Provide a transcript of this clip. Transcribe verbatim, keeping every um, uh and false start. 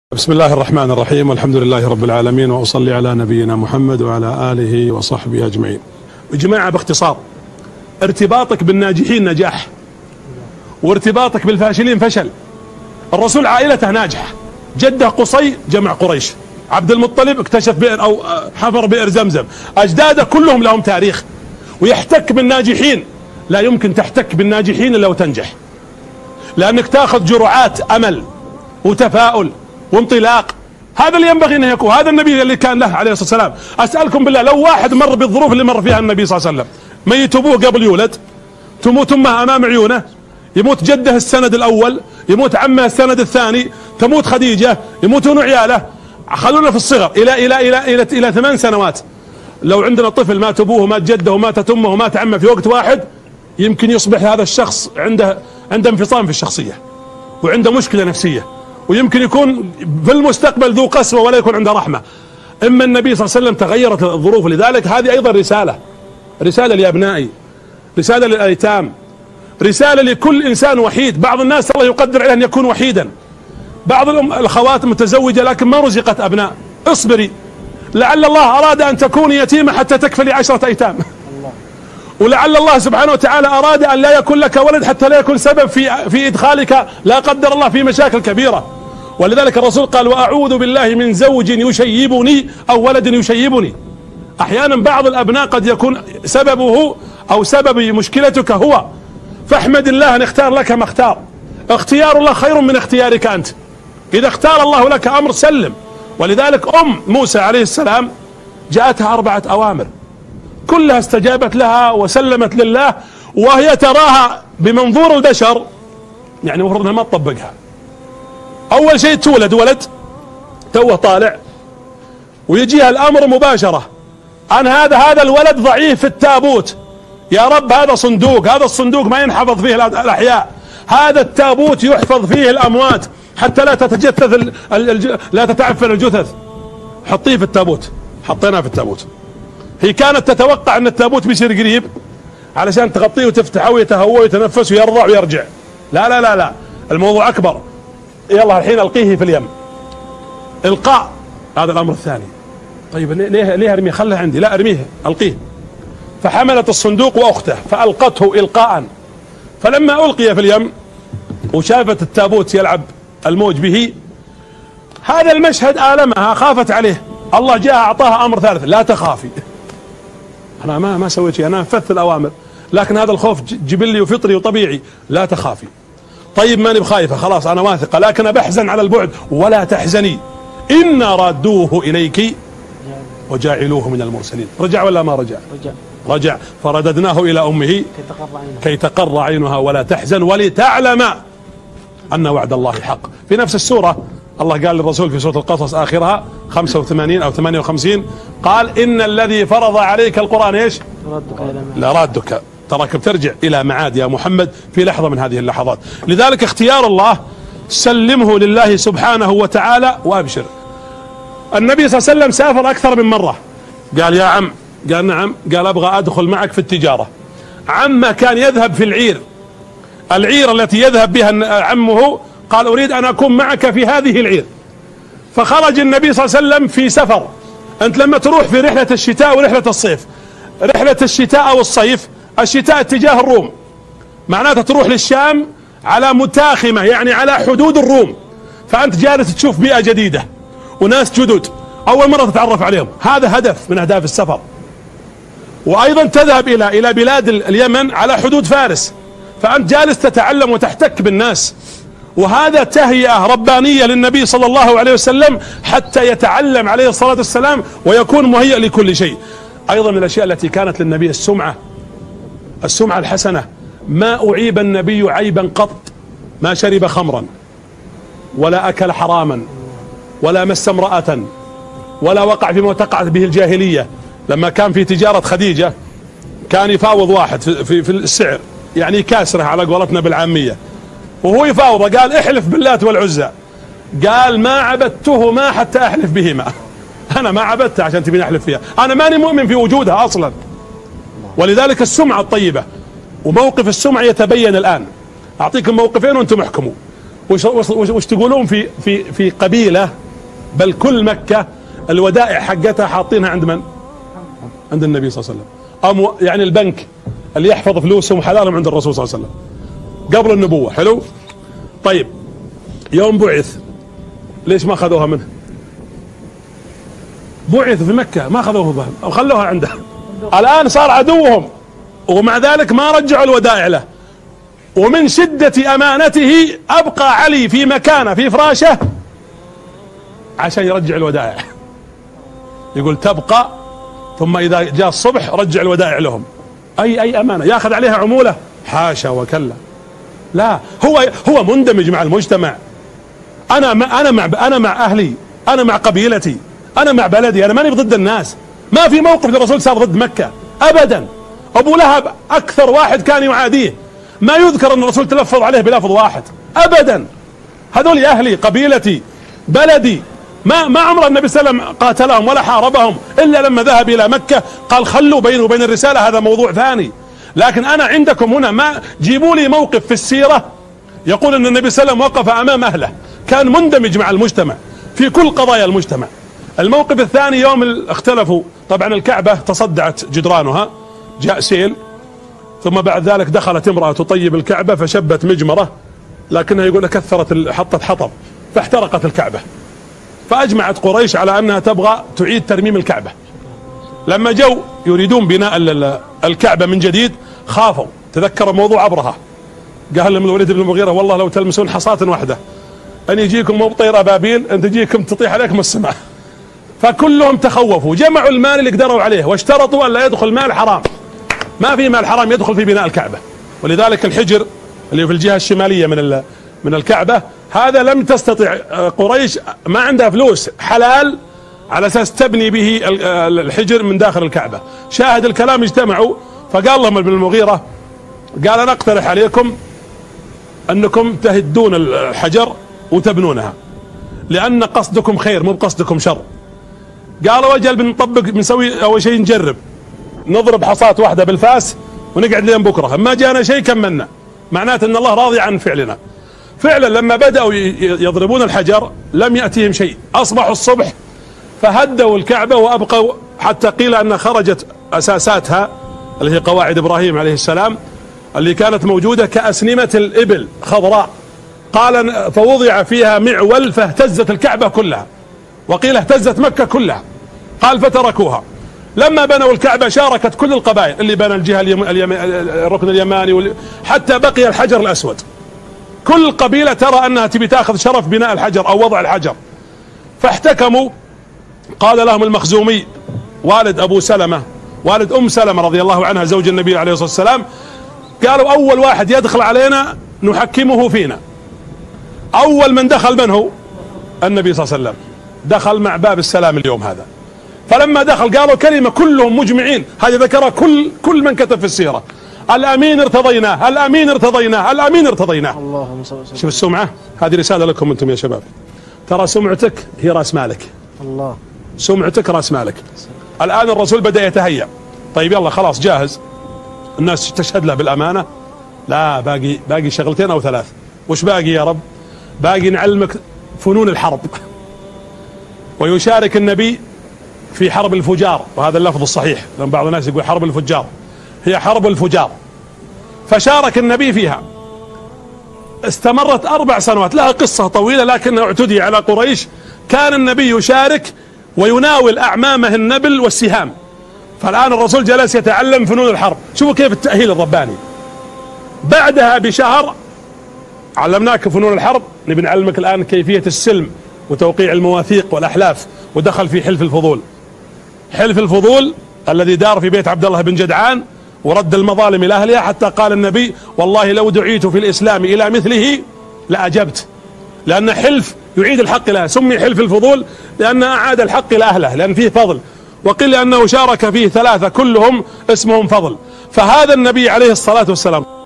بسم الله الرحمن الرحيم، والحمد لله رب العالمين، وأصلي على نبينا محمد وعلى آله وصحبه أجمعين. جماعة باختصار، ارتباطك بالناجحين نجاح، وارتباطك بالفاشلين فشل. الرسول عائلته ناجحة، جده قصي جمع قريش، عبد المطلب اكتشف بئر أو حفر بئر زمزم، أجداده كلهم لهم تاريخ. ويحتك بالناجحين، لا يمكن تحتك بالناجحين إلا وتنجح، لأنك تأخذ جرعات أمل وتفاؤل وانطلاق. هذا اللي ينبغي انه يكون، هذا النبي اللي كان له عليه الصلاه والسلام. اسالكم بالله، لو واحد مر بالظروف اللي مر فيها النبي صلى الله عليه وسلم، ميت ابوه قبل يولد، تموت امه امام عيونه، يموت جده السند الاول، يموت عمه السند الثاني، تموت خديجه، يموتون عياله، خلونا في الصغر الى الى الى الى, إلى ثمان سنوات. لو عندنا طفل مات ابوه ومات جده وماتت امه ومات عمه في وقت واحد، يمكن يصبح هذا الشخص عنده عنده انفصام في الشخصيه، وعنده مشكله نفسيه، ويمكن يكون في المستقبل ذو قسوة ولا يكون عنده رحمة. اما النبي صلى الله عليه وسلم تغيرت الظروف، لذلك هذه ايضا رسالة، رسالة لابنائي، رسالة للايتام، رسالة لكل انسان وحيد. بعض الناس الله يقدر عليه ان يكون وحيدا، بعض الاخوات متزوجة لكن ما رزقت ابناء، اصبري، لعل الله اراد ان تكوني يتيمة حتى تكفلي عشرة ايتام، ولعل الله سبحانه وتعالى اراد ان لا يكون لك ولد حتى لا يكون سبب في في ادخالك لا قدر الله في مشاكل كبيرة. ولذلك الرسول قال: وأعوذ بالله من زوج يشيبني أو ولد يشيبني. أحيانا بعض الأبناء قد يكون سببه أو سبب مشكلتك هو، فاحمد الله أن اختار لك ما اختار. اختيار الله خير من اختيارك أنت. إذا اختار الله لك أمر سلم. ولذلك أم موسى عليه السلام جاءتها أربعة أوامر، كلها استجابت لها وسلمت لله، وهي تراها بمنظور البشر يعني المفروض أنها ما تطبقها. اول شيء تولد ولد توه طالع، ويجيها الامر مباشرة ان هذا هذا الولد ضعيف في التابوت، يا رب هذا صندوق، هذا الصندوق ما ينحفظ فيه الاحياء، هذا التابوت يحفظ فيه الاموات حتى لا تتجثث ال ال لا تتعفن الجثث، حطيه في التابوت. حطيناه في التابوت. هي كانت تتوقع ان التابوت بيصير قريب علشان تغطيه وتفتحه ويتهوى ويتنفس ويرضع ويرجع. لا لا لا لا، الموضوع اكبر. يلا الحين القيه في اليم. القاء هذا الامر الثاني. طيب ليه ليه ارميه؟ خله عندي. لا ارميه، القيه. فحملت الصندوق واخته فالقته القاء، فلما القي في اليم وشافت التابوت يلعب الموج به، هذا المشهد آلمها، خافت عليه. الله جاء اعطاها امر ثالث: لا تخافي. انا ما ما سويت شيء، انا نفذت الاوامر، لكن هذا الخوف جبلي وفطري وطبيعي. لا تخافي. طيب ماني بخايفة، خلاص أنا واثقة، لكن أنا بحزن على البعد. ولا تحزني إنا رادوه إليك وجاعلوه من المرسلين. رجع ولا ما رجع؟ رجع. رجع. فرددناه إلى أمه كي تقر عينها ولا تحزن ولتعلم أن وعد الله حق. في نفس السورة الله قال للرسول في سورة القصص آخرها خمسة وثمانين أو ثمانية وخمسين، قال: إن الذي فرض عليك القرآن إيش؟ لرادك، تراك بترجع إلى معاد يا محمد في لحظة من هذه اللحظات. لذلك اختيار الله سلمه لله سبحانه وتعالى وأبشر. النبي صلى الله عليه وسلم سافر أكثر من مرة. قال: يا عم، قال: نعم. قال: أبغى أدخل معك في التجارة. عمه كان يذهب في العير، العير التي يذهب بها عمه، قال: أريد أن أكون معك في هذه العير. فخرج النبي صلى الله عليه وسلم في سفر. أنت لما تروح في رحلة الشتاء ورحلة الصيف، رحلة الشتاء أو الصيف، الشتاء اتجاه الروم، معناته تروح للشام على متاخمة، يعني على حدود الروم، فأنت جالس تشوف بيئة جديدة وناس جدد أول مرة تتعرف عليهم. هذا هدف من أهداف السفر. وأيضا تذهب إلى إلى بلاد اليمن على حدود فارس، فأنت جالس تتعلم وتحتك بالناس، وهذا تهيئة ربانية للنبي صلى الله عليه وسلم حتى يتعلم عليه الصلاة والسلام ويكون مهيئ لكل شيء. أيضا من الأشياء التي كانت للنبي السمعة، السمعة الحسنة. ما أعيب النبي عيبا قط، ما شرب خمرا ولا أكل حراما ولا مس امرأة ولا وقع فيما وقعت به الجاهلية. لما كان في تجارة خديجة كان يفاوض واحد في, في, في السعر، يعني كاسره على قولتنا بالعامية، وهو يفاوض، قال: احلف باللات والعزى. قال: ما عبدتهما حتى أحلف بهما. أنا ما عبدتها عشان تبين أحلف فيها، أنا ماني مؤمن في وجودها أصلا. ولذلك السمعة الطيبة وموقف السمعة يتبين الآن. أعطيكم موقفين وأنتم احكموا. وش, وش, وش تقولون في في في قبيلة بل كل مكة الودائع حقتها حاطينها عند من؟ عند النبي صلى الله عليه وسلم. أم يعني البنك اللي يحفظ فلوسهم وحلالهم عند الرسول صلى الله عليه وسلم قبل النبوة. حلو. طيب يوم بعث ليش ما أخذوها منه؟ بعث في مكة ما أخذوها بهم أو خلوها عنده. الآن صار عدوهم ومع ذلك ما رجعوا الودائع له. ومن شدة أمانته أبقى علي في مكانه في فراشه عشان يرجع الودائع. يقول تبقى ثم إذا جاء الصبح رجع الودائع لهم. أي أي أمانة يأخذ عليها عمولة؟ حاشا وكلا. لا، هو هو مندمج مع المجتمع. أنا مع أنا مع أنا مع أهلي، أنا مع قبيلتي، أنا مع بلدي، أنا ماني ضد الناس. ما في موقف للرسول صار ضد مكة أبدا. أبو لهب أكثر واحد كان يعاديه، ما يذكر أن الرسول تلفظ عليه بلفظ واحد أبدا. هذول أهلي، قبيلتي، بلدي. ما ما عمر النبي صلى الله عليه وسلم قاتلهم ولا حاربهم إلا لما ذهب إلى مكة قال خلوا بينه وبين الرسالة، هذا موضوع ثاني. لكن أنا عندكم هنا ما جيبوا لي موقف في السيرة يقول أن النبي صلى الله عليه وسلم وقف أمام أهله، كان مندمج مع المجتمع في كل قضايا المجتمع. الموقف الثاني يوم اختلفوا، طبعا الكعبة تصدعت جدرانها، جاء سيل، ثم بعد ذلك دخلت امرأة تطيب الكعبة فشبت مجمرة، لكنها يقول كثرت حطت حطب فاحترقت الكعبة. فأجمعت قريش على أنها تبغى تعيد ترميم الكعبة. لما جو يريدون بناء الكعبة من جديد خافوا، تذكر موضوع أبرهة، قال لهم الوليد بن المغيرة والله لو تلمسون حصاة واحدة أن يجيكم مو بطير أبابيل أن تجيكم تطيح عليكم السماء. فكلهم تخوفوا، جمعوا المال اللي قدروا عليه واشترطوا أن لا يدخل مال حرام. ما في مال حرام يدخل في بناء الكعبة. ولذلك الحجر اللي في الجهة الشمالية من من الكعبة هذا لم تستطع قريش، ما عندها فلوس حلال على أساس تبني به الحجر من داخل الكعبة. شاهد الكلام اجتمعوا فقال لهم ابن المغيرة قال أنا أقترح عليكم أنكم تهدون الحجر وتبنونها لأن قصدكم خير مو بقصدكم شر. قالوا وجل بنطبق بنسوي أول شيء نجرب نضرب حصاة واحدة بالفاس ونقعد لين بكرة، ما جانا شيء كملنا، معناته أن الله راضي عن فعلنا. فعلا لما بدأوا يضربون الحجر لم يأتيهم شيء، أصبحوا الصبح فهدوا الكعبة وأبقوا حتى قيل أن خرجت أساساتها اللي هي قواعد إبراهيم عليه السلام اللي كانت موجودة كأسنمة الإبل خضراء. قال فوضع فيها معول فاهتزت الكعبة كلها، وقيل اهتزت مكة كلها. قال فتركوها. لما بنوا الكعبة شاركت كل القبائل اللي بنى الجهة اليم... اليم... الركن اليماني وال... حتى بقي الحجر الأسود. كل قبيلة ترى أنها تبي تأخذ شرف بناء الحجر أو وضع الحجر، فاحتكموا. قال لهم المخزومي والد أبو سلمة والد أم سلمة رضي الله عنها زوج النبي عليه الصلاة والسلام، قالوا أول واحد يدخل علينا نحكمه فينا. أول من دخل من هو؟ النبي صلى الله عليه وسلم، دخل مع باب السلام اليوم هذا. فلما دخل قالوا كلمة كلهم مجمعين، هذه ذكرها كل كل من كتب في السيرة، الأمين ارتضيناه، الأمين ارتضيناه، الأمين ارتضيناه. اللهم صل وسلم. شوف السمعة، هذه رسالة لكم أنتم يا شباب، ترى سمعتك هي رأس مالك. الله، سمعتك رأس مالك. الآن الرسول بدأ يتهيأ، طيب يلا خلاص جاهز، الناس تشهد له بالأمانة. لا، باقي باقي شغلتين أو ثلاث. وش باقي يا رب؟ باقي نعلمك فنون الحرب. ويشارك النبي في حرب الفجار، وهذا اللفظ الصحيح لأن بعض الناس يقول حرب الفجار، هي حرب الفجار. فشارك النبي فيها، استمرت أربع سنوات، لها قصة طويلة لكنها اعتدي على قريش. كان النبي يشارك ويناول أعمامه النبل والسهام. فالآن الرسول جلس يتعلم فنون الحرب. شوفوا كيف التأهيل الرباني. بعدها بشهر علمناك فنون الحرب، نبي نعلمك الآن كيفية السلم وتوقيع المواثيق والأحلاف. ودخل في حلف الفضول، حلف الفضول الذي دار في بيت عبد الله بن جدعان ورد المظالم إلى أهلها، حتى قال النبي والله لو دعيت في الإسلام إلى مثله لأجبت، لأن حلف يعيد الحق إلى أهله. سمي حلف الفضول لأنه أعاد الحق إلى أهله، لأن فيه فضل. وقيل أنه شارك فيه ثلاثة كلهم اسمهم فضل. فهذا النبي عليه الصلاة والسلام